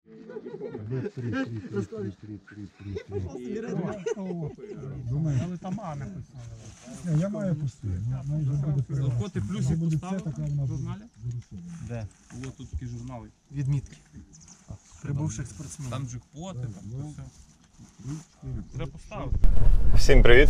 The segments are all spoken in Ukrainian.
Але там А написано. Я маю постійно. Коти плюсик буде це, поставив така в в нас журналі? Де? Було тут такі журнали. Відмітки. Прибувших спортсменів. Там джекпоти, все. Треба поставити. Всім привіт!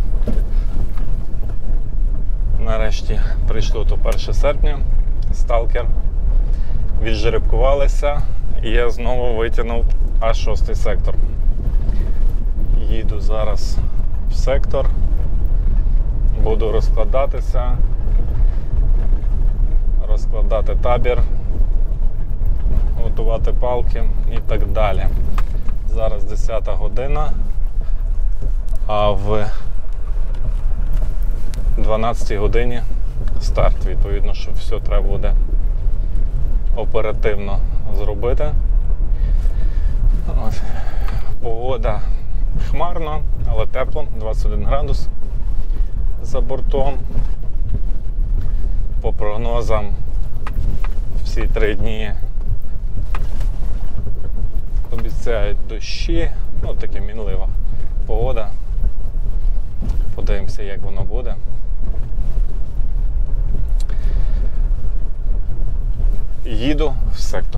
Нарешті прийшло то 1 серпня, сталкер. Віджеребкувалися і я знову витягнув аж 6-й сектор. Їду зараз в сектор, буду розкладатися, розкладати табір, готувати палки і так далі. Зараз 10 година, а в 12 годині старт. Відповідно, що все треба буде оперативно зробити. От. Погода хмарно, але тепло, 21 градус за бортом. По прогнозам всі 3 дні обіцяють дощі, ну таке мінлива погода. Подивимося, як воно буде. Їду в сектор.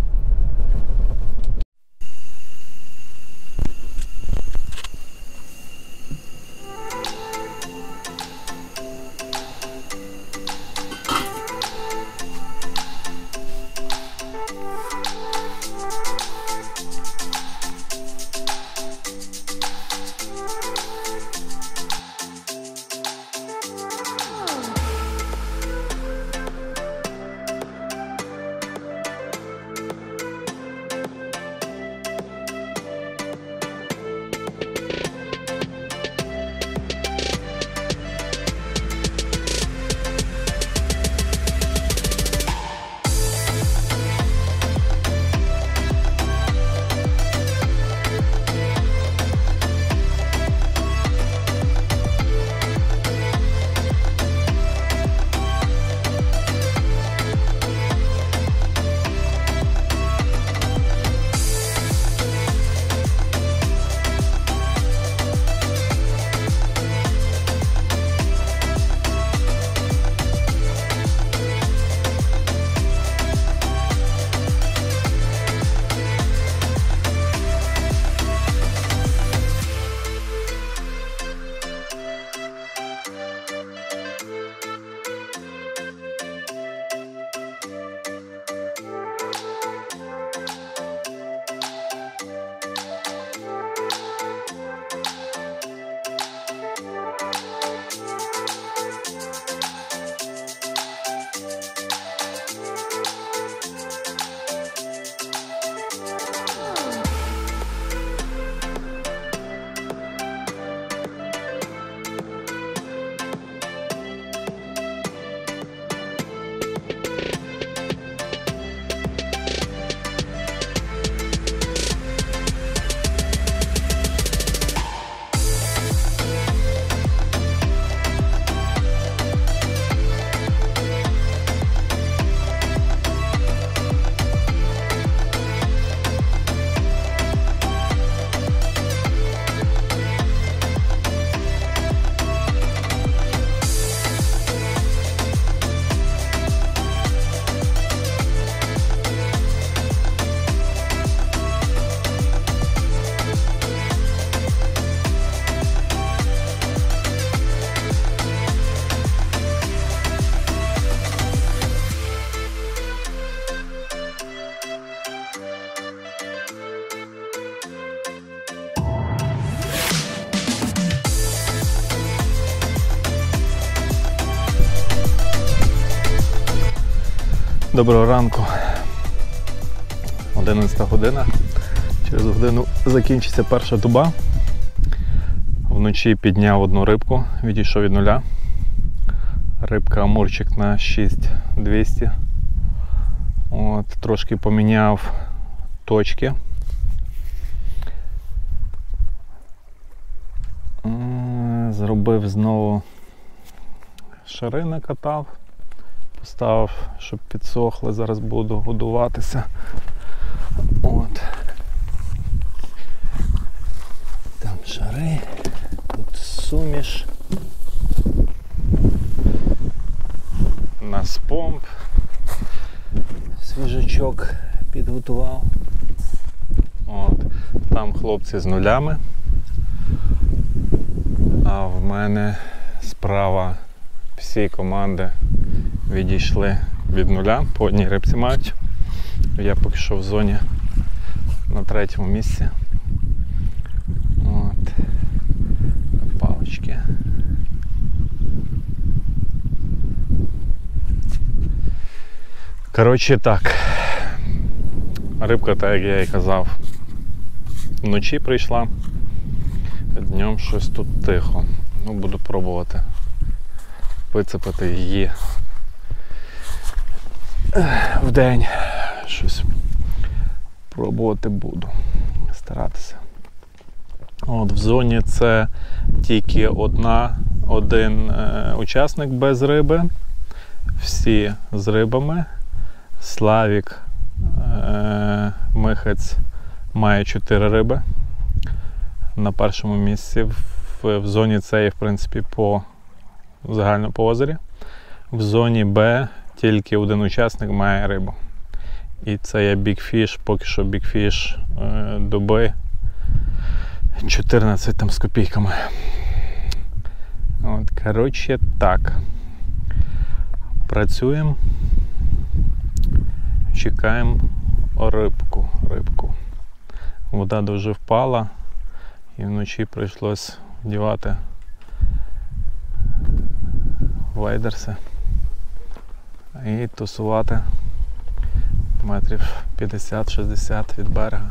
Доброго ранку, 11 година, через годину закінчиться перша доба. Вночі підняв одну рибку, відійшов від нуля. Рибка амурчик на 6200. От, трошки поміняв точки. Зробив знову шари, накатав. Поставив, щоб підсохли, зараз буду годуватися. От. Там шари, тут суміш. У нас помп. Свіжачок підготував. От. Там хлопці з нулями. А в мене справа всі команди відійшли від нуля. По одній рибці мають. Я поки що в зоні на 3-му місці. От. Палочки. Коротше так. Рибка, так як я і казав, вночі прийшла. Днем щось тут тихо. Ну, буду пробувати вицепити її вдень. Щось пробувати буду. Старатися. От, в зоні це тільки один учасник без риби. Всі з рибами. Славік, Михець має 4 риби. На першому місці. В зоні С є, в принципі, загально по озері. В зоні Б тільки один учасник має рибу. І це є бікфіш, поки що бікфіш доби 14 там з копійками. От, коротше, так. Працюємо. Чекаємо рибку. Вода дуже впала. І вночі прийшлось вдівати вейдерси і тусувати метрів 50-60 від берега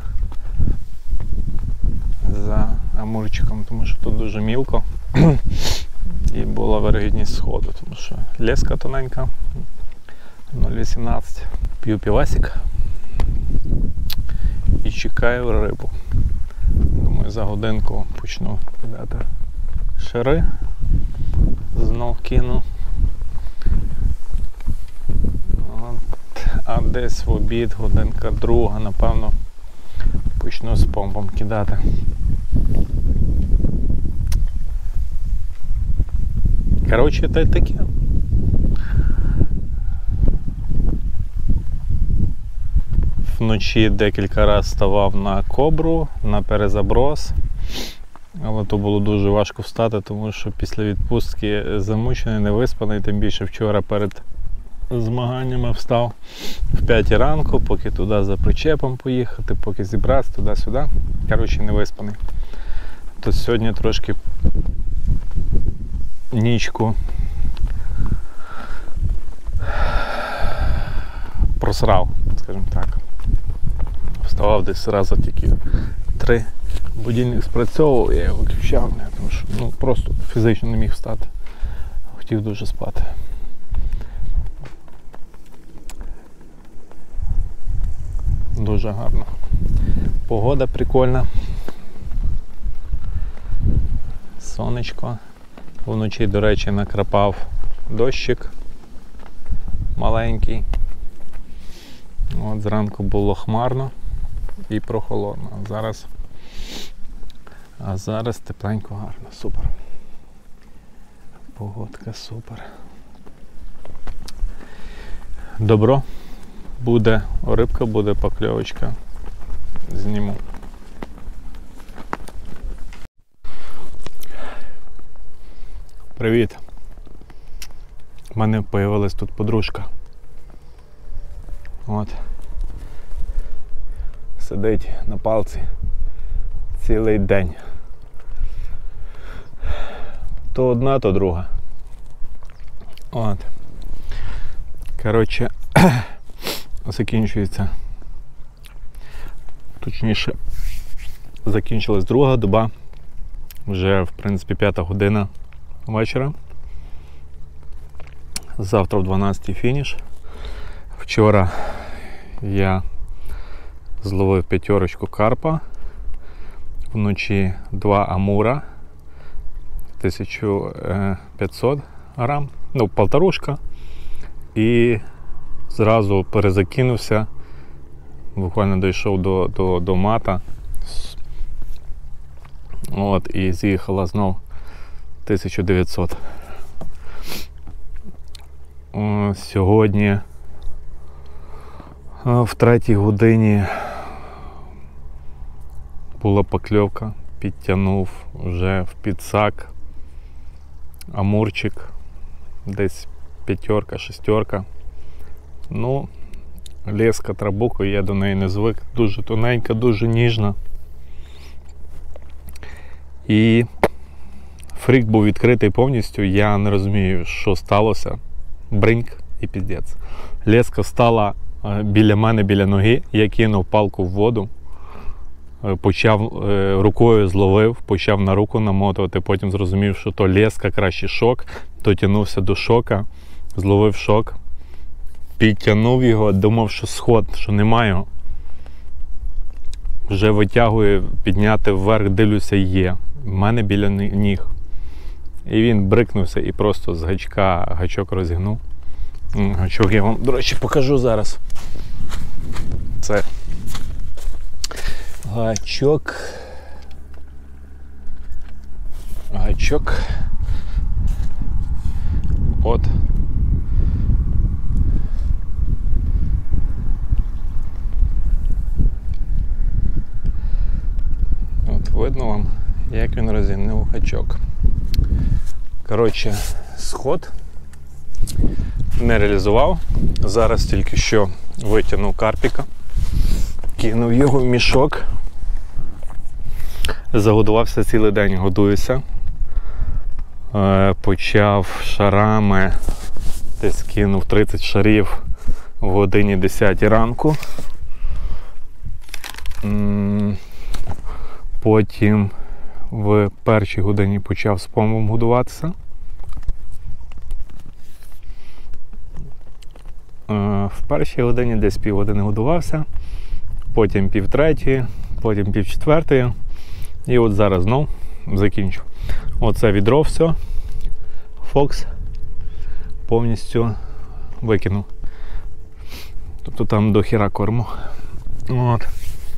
за амурчиком, тому що тут дуже мілко і була вирогідність сходу, тому що леска тоненька, 0,18. П'ю півасик і чекаю рибу. Думаю, за годинку почну кидати шари. Знов кину. А десь в обід, годинка друга, напевно, почну з помпом кидати. Коротше, та й таке. Вночі декілька разів ставав на кобру, на перезаброс, але то було дуже важко встати, тому що після відпустки замучений, невиспаний, тим більше вчора перед змаганнями встав в 5 ранку, поки туди за причепом поїхати, поки зібратися туди-сюди. Коротше, невиспаний. То сьогодні трошки нічку просрав, скажімо так. Вставав десь разу тільки 3. Будильник спрацьовував, я його виключав, тому що просто фізично не міг встати. Хотів дуже спати. Дуже гарно. Погода прикольна. Сонечко. Вночі, до речі, накрапав дощик маленький. От зранку було хмарно і прохолодно. А зараз тепленько, гарно. Супер. Погодка супер. Добро. Буде рибка, буде покльовочка. Зніму. Привіт. У мене появилась тут подружка. От. Сидить на палці цілий день. То одна, то друга. От. Коротше, закінчується. Точніше, закінчилась друга доба. Вже, в принципі, 5 година вечора. Завтра в 12-й фініш. Вчора я зловив 5 карпа. Вночі 2 амура. 1500 грам. Ну, полторушка. І зразу перезакинувся буквально дійшов до мата. От, і з'їхала знов 1900. Сьогодні в 3-й годині була покльовка, підтягнув вже в підсак амурчик, десь 5-6. Ну, леска трабуку, я до неї не звик, дуже тоненька, дуже ніжна. І фрік був відкритий повністю, я не розумію, що сталося. Бриньк і піздець. Леска стала біля мене, біля ноги, я кинув палку в воду, почав рукою зловив, почав на руку намотувати, потім зрозумів, що то леска, краще шок, дотягнувся до шока, зловив шок, підтягнув його, думав, що сход, що немає. Вже витягую, підняти вверх, дивлюся, є. В мене біля ніг. І він брикнувся і просто з гачка гачок розігнув. Гачок я вам, до речі, покажу зараз. Це гачок. От. От видно вам, як він розігнув гачок. Коротше, сход не реалізував. Зараз тільки що витягнув карпіка, кинув його в мішок. Загодувався цілий день, годуюся. Почав шарами, десь кинув 30 шарів в годині 10 ранку. Потім в 1-й годині почав з помом годуватися. В 1-й годині десь півгодини годувався, потім 2:30, потім 3:30. І от зараз знов закінчу. Оце відро все. Фокс повністю викинув. Тобто там до хіра корму. От.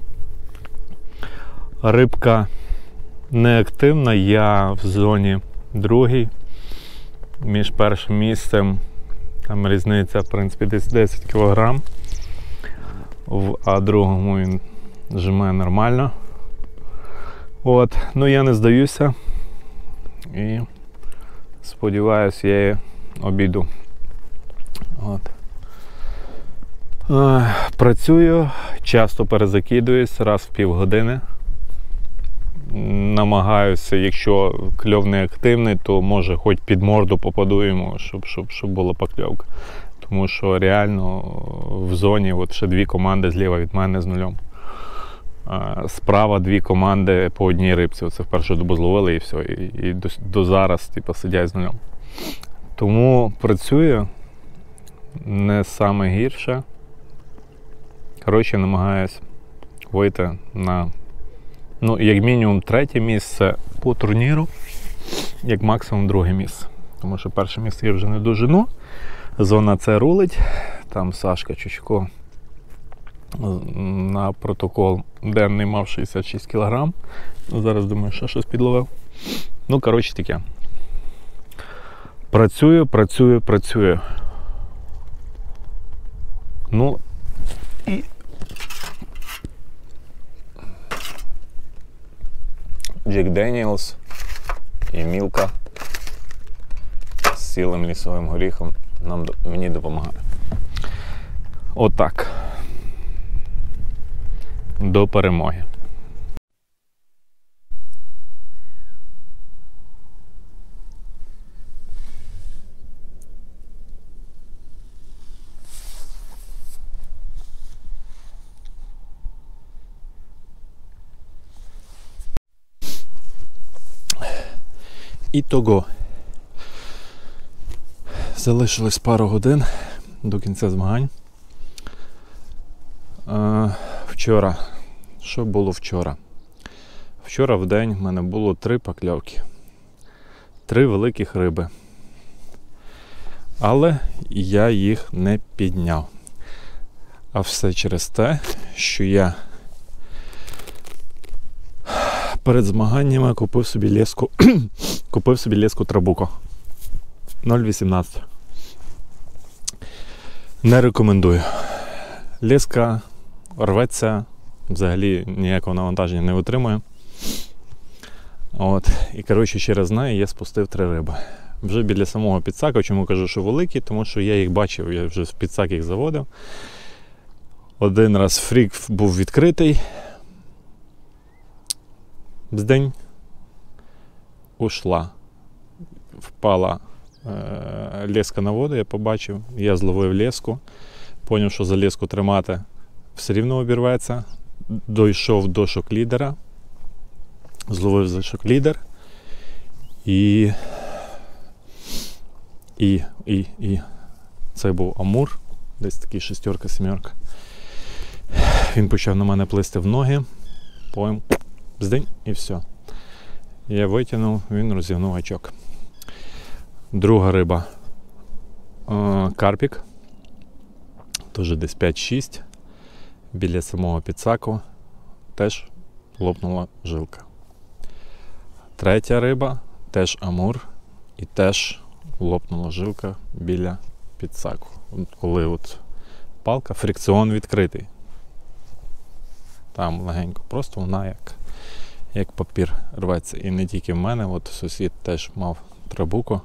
Рибка неактивна, я в зоні 2-й. Між першим місцем там різниця, в принципі, десь 10 кг. А другому він жме нормально. От, ну я не здаюся і сподіваюся, я її обійду. От. Працюю, часто перезакидуюсь, раз в півгодини. Намагаюся, якщо кльов не активний, то може хоч під морду попаду йому, щоб була покльовка. Тому що реально в зоні от ще 2 команди зліва від мене з нульом. Справа 2 команди по одній рибці. Оце в першу добу зловили і все. І до зараз типу, сидять з нульом. Тому працюю не саме гірше. Коротше, намагаюсь вийти на, ну, як мінімум 3-є місце по турніру, як максимум 2-є місце. Тому що 1-е місце я вже не дожену. Зона С рулить. Там Сашка Чучко на протокол денний мав 66 кг. Зараз, думаю, ще щось підловив. Ну, коротше, таке. Працюю. Ну, і Джек Деніелс і Мілка з цілим лісовим горіхом мені допомагає. Отак. До перемоги. Ітого. Залишилось пару годин до кінця змагань. Вчора. Що було вчора? Вчора в день в мене було 3 покльовки. 3 великих риби. Але я їх не підняв. А все через те, що я перед змаганнями купив собі леску Трабуко 0,18. Не рекомендую. Леска рветься, взагалі ніякого навантаження не витримує. От. І коротше через неї я спустив 3 риби. Вже біля самого підсака, чому кажу, що великі, тому що я їх бачив, я вже в підсак їх заводив. Один раз фрік був відкритий. Бздень. Ушла. Впала леска на воду, я побачив. Я зловив леску. Поняв, що за леску тримати все рівно обірветься. Дійшов до шок-лідера. Зловив за шок-лідер. І це був амур. Десь такий 6-7. Він почав на мене плисти в ноги. Потім бздень і все. Я витягнув, він розігнув гачок. Друга риба карпік. Теж десь 5-6. Біля самого підсаку теж лопнула жилка. Третя риба теж амур і теж лопнула жилка біля підсаку. Коли от палка, фрикціон відкритий. Там легенько, просто вона як папір рветься. І не тільки в мене, от сусід теж мав Трабуко.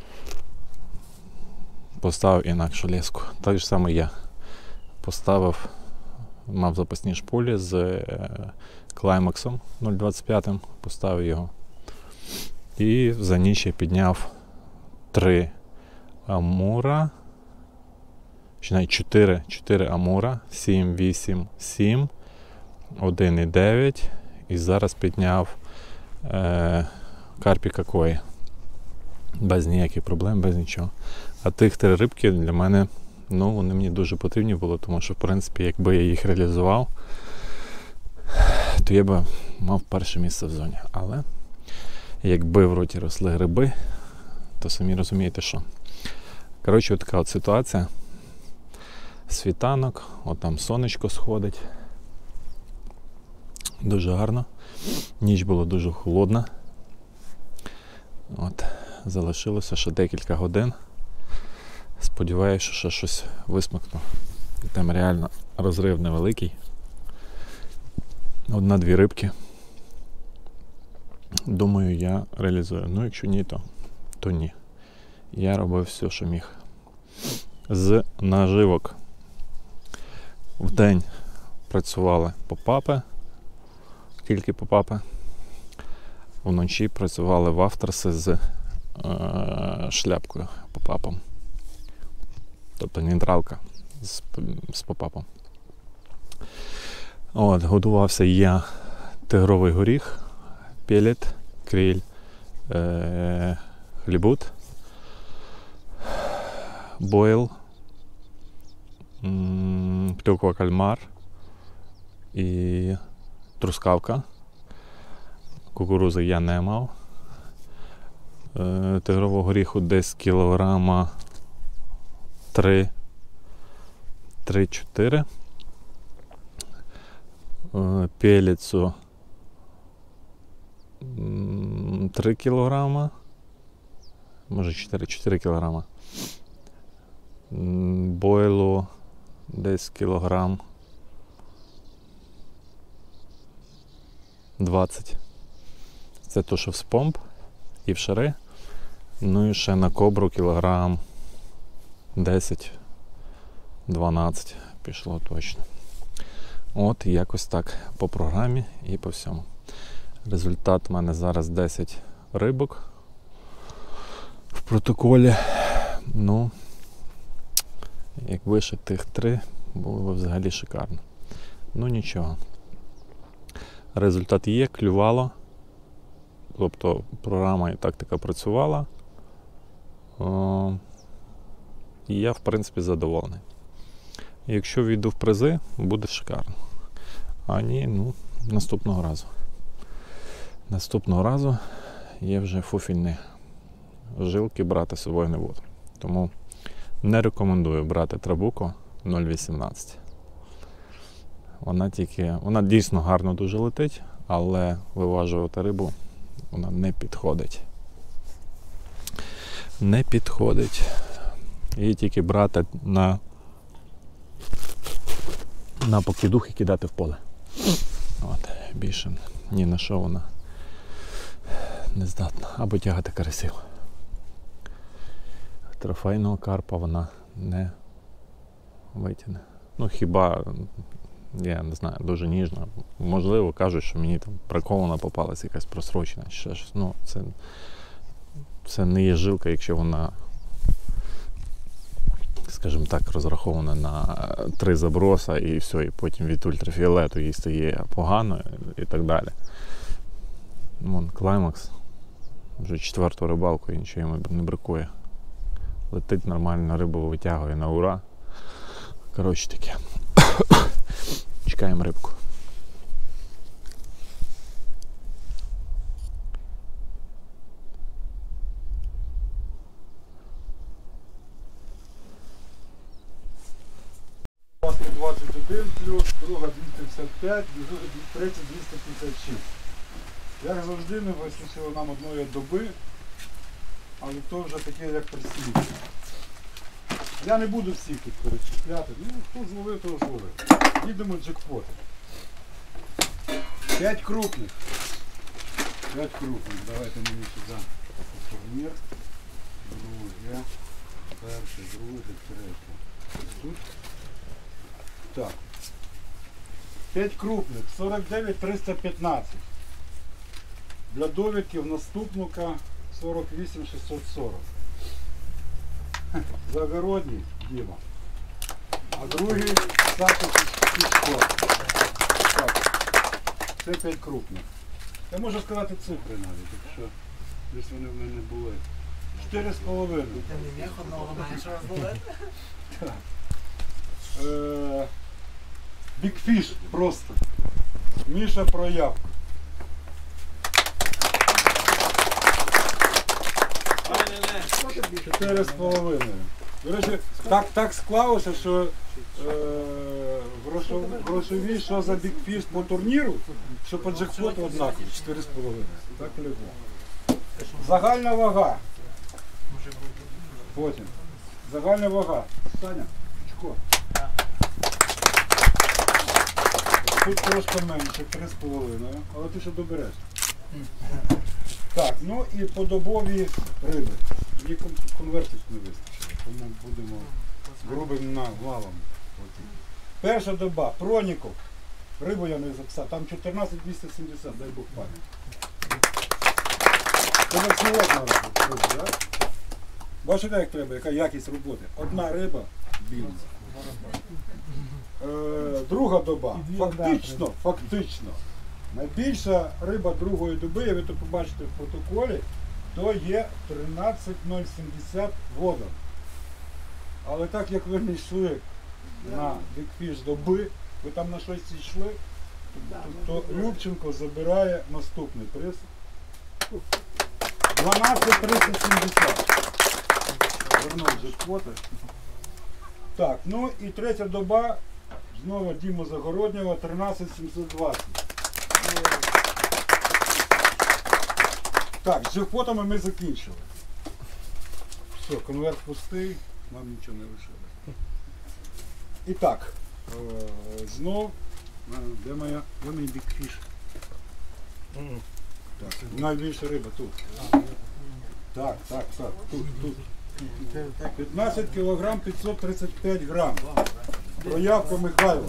Поставив інакшу леску. Так же саме я поставив, мав запасні шпулі з клаймаксом 0,25, поставив його. І за ніч я підняв 3 амура, чи навіть 4 амура, 7, 8, 7, 1,9 і зараз підняв карпіка кої. Без ніяких проблем, без нічого. А тих 3 рибки для мене, ну, вони мені дуже потрібні були, тому що, в принципі, якби я їх реалізував, то я би мав перше місце в зоні. Але якби в роті росли гриби, то самі розумієте, що. Коротше, от така от ситуація. Світанок, от там сонечко сходить. Дуже гарно. Ніч була дуже холодна. От, залишилося ще декілька годин. Сподіваюся, що ще щось висмикну. Там реально розрив невеликий. 1-2 рибки. Думаю, я реалізую. Ну, якщо ні, то ні. Я робив все, що міг. З наживок вдень працювали попапи, тільки попапи. Вночі працювали вафтерси з шляпкою попапом. Тобто нейтралка з попапом. От, годувався я тигровий горіх, пелет, криль, хлібут, бойл, клюква кальмар і трускавка. Кукурузи я не мав. Тигрового горіху десь кілограма 3-4. Пелецу 3 кілограма. Може 4 кілограма. Бойлу десь кілограм 20. Це то, що в спомб і в шари. Ну і ще на кобру кілограм 10-12 пішло точно. От якось так по програмі і по всьому. Результат в мене зараз 10 рибок в протоколі. Ну, якби ще тих 3, було б взагалі шикарно. Ну нічого. Результат є, клювало. Тобто програма і тактика працювала. І я, в принципі, задоволений. Якщо війду в призи, буде шикарно. А ні, ну, наступного разу. Наступного разу я вже фуфільні жилки брати з собою не буду. Тому не рекомендую брати Трабуко 0,18. Вона дійсно гарно дуже летить, але виважувати рибу вона не підходить. Не підходить. Її тільки брати на покидух і кидати в поле. От, більше ні на що вона не здатна. Або тягати карасів. Трофейного карпа вона не витягне. Ну хіба, я не знаю, дуже ніжна. Можливо, кажуть, що мені там приколена попалась якась просрочена чи ще щось. Ну, це не є жилка, якщо вона, скажімо так, розрахована на 3 заброса і все, і потім від ультрафіолету їй стає погано і так далі. Вон клаймакс, вже 4-ту рибалку і нічого йому не бракує. Летить нормально, рибу витягує на ура. Коротше таке. Чекаємо рибку. Плюс, друга 255, третя 256. Як завжди, не вистачило нам одної доби, але то вже таке, як прислідки. Я не буду всіх тут перечисляти. Ну, хто зловив, то зловив. Їдемо джекпоти. 5 крупних. 5 крупних. Давайте мені сюди турнір. Друге. Перше, друге, третє. Тут. Так. 5 крупних. 49 315. Для довідків наступника 48 640. Загородній Діма. А другий Саша Пішко. Так. Це 5 крупних. Я можу сказати цифри навіть, якщо десь вони в мене були. 4,5. Бікфіш просто. Міша проявка. 4,5. До речі, так склалося, що грошові, що за бікфіш по турніру, що по джекпоту однакові. 4,5. Так і легко. Загальна вага. Потім. Загальна вага. Саня, Чко. Тут трошки менше, 3,5, але ти ще добереш. Так, ну і подобові риби. Мені конвертів не вистачило, тому будемо грубим навалом. Перша доба, Проніков. Рибу я не записав, там 14,270, дай Бог пам'ять. Це на сьогодні риба, так? Бачите, як треба, яка якість роботи. Одна риба, біля. Друга доба, фактично, найбільша риба другої доби, ви то побачите в протоколі, то є 13,070 вода. Але так як ви не йшли на бікфіш доби, ви там на щось йшли, то Любченко забирає наступний приз. 12,370. Вернув джекпоти. Так, ну і третя доба, знову Діма Загороднього, 13,720. Так, з джекпотами ми закінчили. Все, конверт пустий, нам нічого не лишилось. І так, знов, де мій бікфіш? Так, найбільша риба тут. Так, тут. 15 кг 535 грам. Проявка Михайло.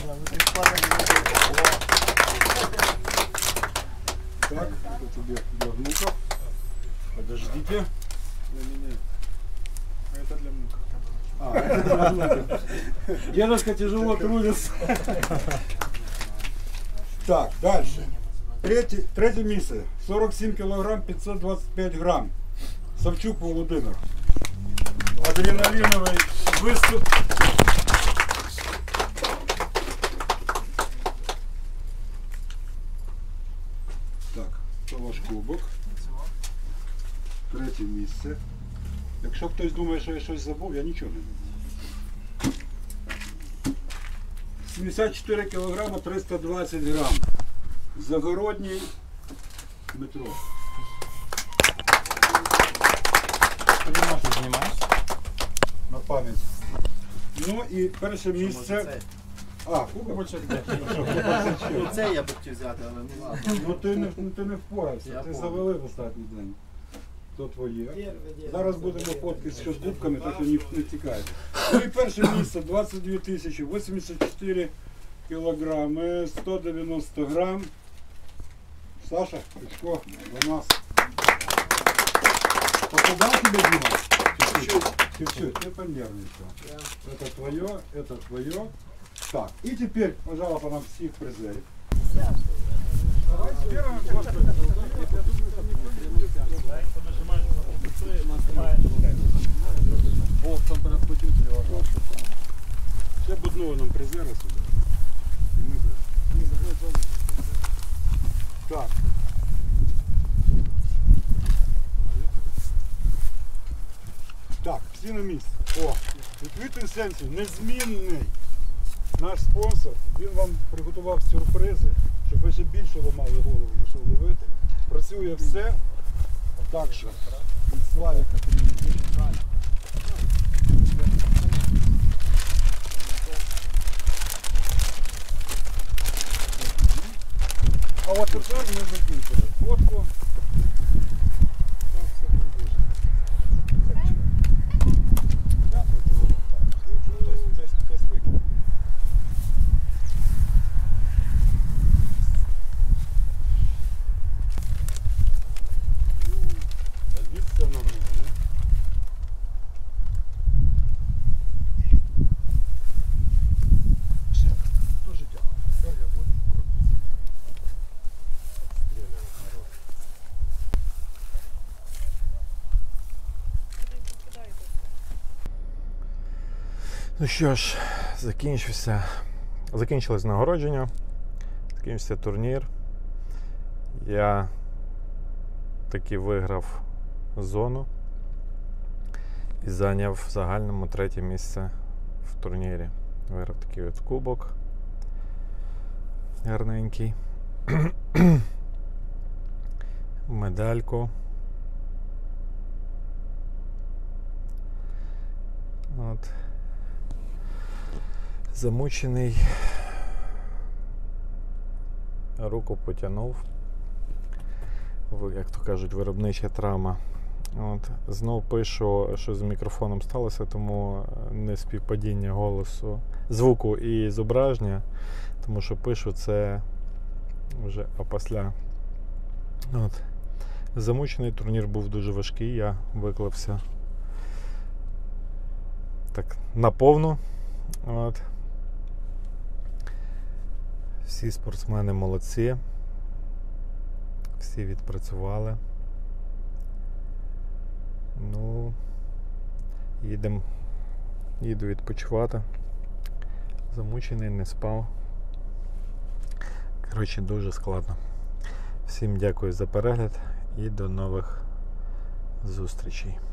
Так, это тебе для внуков. Подождите. Для меня. А это для внуков. А, это для внуков. Дедушка тяжело трудится. Так, дальше. Третє місце. 47 кг 525 грам. Савчук Володимир. Адреналиновый выступ. Так, це ваш кубок. Третє місце. Якщо хтось думає, що я щось забув, я нічого не забув. 74 кг 320 грам. Загородній Дмитро. Тобі можна знімаєш? На пам'ять. Ну і перше місце. А, кубочок. Ну це я б хотів взяти, але ну ладно. Ну ти не впорався, Я ти понял. завалив останній день. То твоє. Зараз будемо фотки з кубками, так що не тікає. Ну і перше місце 22 тисячі, 84 кілограми, 190 грам. Саша, Печко, до нас. Попадал тебе, Дима? Чуть-чуть, ты понервничал. Это твое. Так, и теперь, пожалуйста, нам всех призеров. Давай с первым, Господи. Ще б одного нам призера сюди. І ми так. Так, всі на місці. О, Liquid Essence, незмінний наш спонсор. Він вам приготував сюрпризи, щоб ви ще більше ламали голову, що ловити. Працює все. Так що від Славіка комунікації. А от тепер ми закінчили фотку. Так, все буде дуже. Хтось викинув. Дивіться на мене. Все. Дуже дякую. Тепер я буду крутитися. Стріляють народ. Ну що ж, закінчилось нагородження, закінчився турнір. Я таки виграв зону і зайняв в загальному 3-е місце в турнірі. Виграв такий от кубок гарненький, медальку. От. Замучений, руку потягнув, як то кажуть, виробнича травма. От. Знов пишу, що з мікрофоном сталося, тому не співпадіння голосу, звуку і зображення, тому що пишу це вже опісля. От. Замучений, турнір був дуже важкий, я виклався так наповну. От. Всі спортсмени молодці, всі відпрацювали. Ну, їду відпочивати. Замучений, не спав. Коротше, дуже складно. Всім дякую за перегляд і до нових зустрічей.